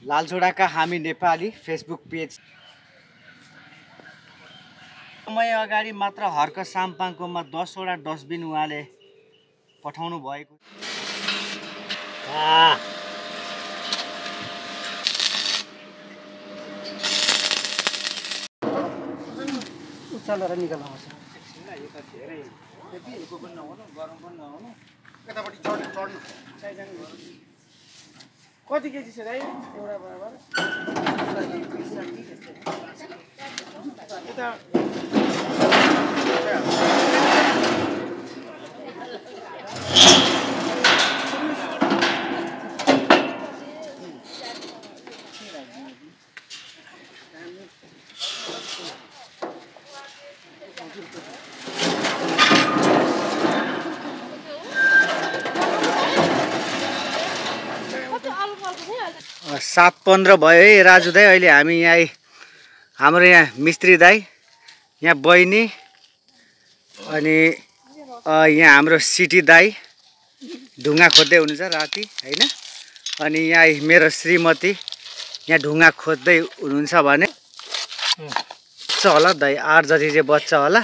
लालझोडाका हामी Nepali Facebook page समय अगाडि मात्र हर्क साम्पाङकोमा 10 वटा डस्टबिन उहाँले पठाउनु भएको उचालेर निकाल्नुपर्छ। कति केजी छ दाइ एउटा बराबर? यता 7:15 भयो है राजु दाई। अहिले हामी यहाँ हाम्रो यहाँ मिस्त्री दाई, यहाँ बहिनी, अनि यहाँ हाम्रो सिटी दाई ढुङ्गा खोज्दै हुनुहुन्छ राति हैन। अनि यहाँ मेरो श्रीमती यहाँ ढुङ्गा खोज्दै हुनुहुन्छ भने बच्चा होला दाई 8 जति चाहिँ बच्चा होला।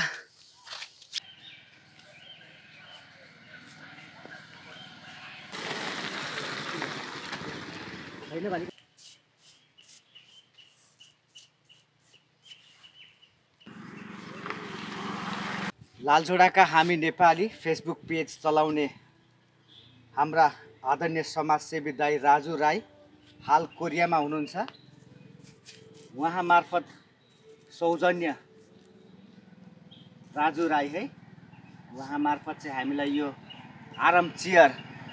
लालझोडाका हामी नेपाली फेसबुक पेज चलाउने हाम्रा आदरणीय समाजसेवी दाई राजु राई हाल कोरियामा हुनुहुन्छ। उहाँ मार्फत सौजन्य राजु राई है, उहाँ मार्फत चाहिँ हामीलाई यो आराम चेयर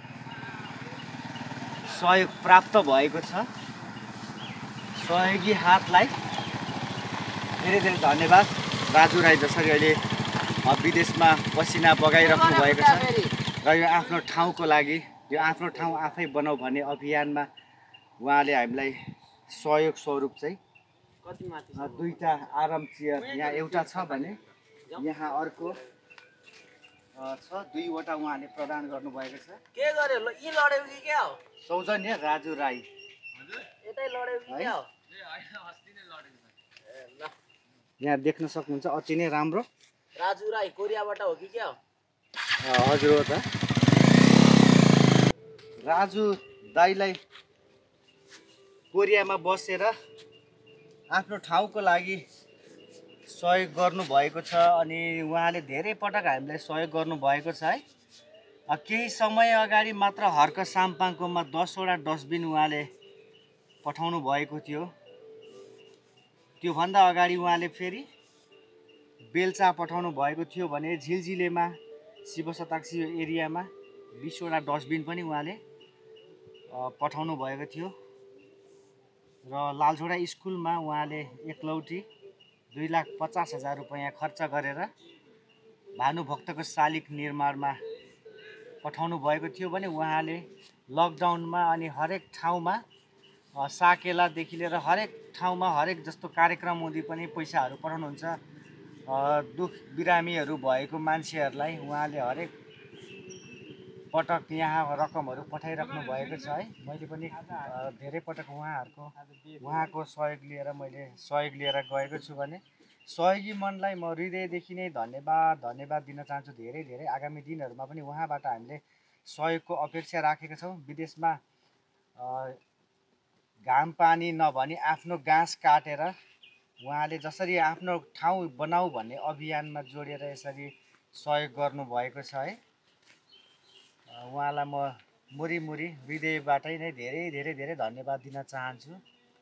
सहयोग प्राप्त भएको छ। सहयोगी हातलाई धेरै धेरै धन्यवाद। राजु राई जसरी अहिले विदेशमा पसिना बगाइराख्नु भएको छ र यो आफ्नो ठाउँको लागि यो आफ्नो ठाउँ आफै बनाऊ भन्ने अभियानमा उहाँले हामीलाई सहयोग स्वरूप चाहिँ दुईटा आराम चेयर, यहाँ एउटा छ भने यहाँ अर्को छ, 2 वटा उहाँले प्रदान गर्नुभएको छ। के गर्यो ल यी लड्यौ कि के हो? सौजन्य राजु राई यतै लड्यौ कि के हो? यहाँ देख्न सक्नुहुन्छ अति नै राम्रो राजु राई कोरियाबाट हो कि के हो? हजुर हो त। राजु दाईलाई कोरियामा बसेर आफ्नो ठाउँको लागि सहयोग गर्नुभएको छ अनि उहाँले धेरै पटक हामीलाई सहयोग गर्नुभएको छ है। केही समय अगाडि मात्र हर्क साम्पाङकोमा 10 वटा डस्टबिन उहाँले पठाउनु भएको थियो। त्योभन्दा अगाडि उहाँले फेरि बेल्चा पठाउनु भएको थियो भने झिलझिलेमा शिवशताक्षी एरियामा 20 वटा डस्टबिन पनि उहाँले पठाउनु भएको थियो। र लालझोडा स्कुलमा उहाँले एकलौटी 2,50,000 रुपैयाँ खर्च गरेर भानुभक्तको शालिग निर्माणमा पठाउनु भएको थियो भने उहाँले लकडाउनमा अनि हरेक ठाउँमा साकेलादेखि लिएर हरेक ठाउँमा हरेक जस्तो कार्यक्रम हुँदै पनि पैसाहरू पठाउनुहुन्छ। दुख बिरामीहरू भएको मान्छेहरूलाई उहाँले हरेक पटक यहाँ रकमहरू पठाइराख्नु भएको छ है। मैले पनि धेरै पटक उहाँको सहयोग लिएर गएको छु भने सहयोगी मनलाई म हृदयदेखि नै धन्यवाद दिन चाहन्छु। धेरै धेरै आगामी दिनहरूमा पनि उहाँबाट हामीले सहयोगको अपेक्षा राखेका छौँ। विदेशमा घाम पानी नभनी आफ्नो गाँस काटेर उहाँले जसरी आफ्नो ठाउँ बनाऊ भन्ने अभियानमा जोडेर यसरी सहयोग गर्नुभएको छ है। उहाँलाई म मुरी हृदयबाटै नै धेरै धेरै धेरै धन्यवाद दिन चाहन्छु।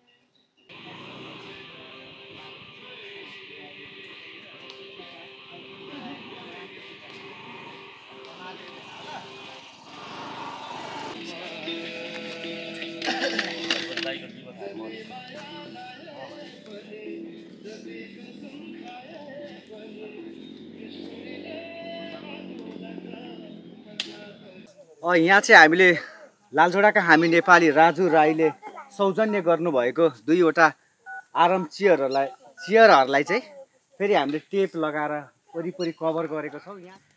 यहाँ चाहिँ हामीले लालझोडाका हामी नेपाली राजु राईले सौजन्य गर्नुभएको 2 वटा आराम चेयरहरूलाई चाहिँ फेरि हामीले टेप लगाएर वरिपरि कभर गरेको छौँ। यहाँ